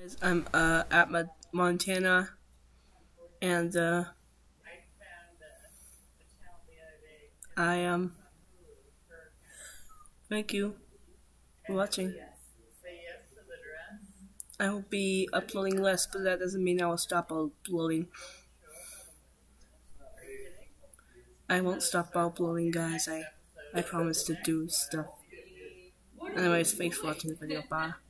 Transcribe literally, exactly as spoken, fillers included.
I'm uh at Ma- Montana, and uh, I um thank you for watching. I will be uploading less, but that doesn't mean I will stop uploading. I won't stop uploading, guys. I I promise to do stuff. Anyways, thanks for watching the video. Bye.